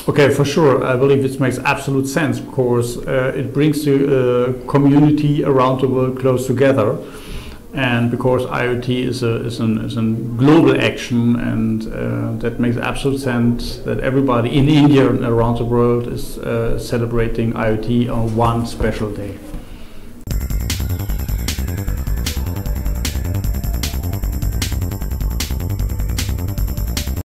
Okay, for sure. I believe it makes absolute sense because it brings the community around the world close together. And because IoT is a global action, and that makes absolute sense that everybody in India and around the world is celebrating IoT on one special day.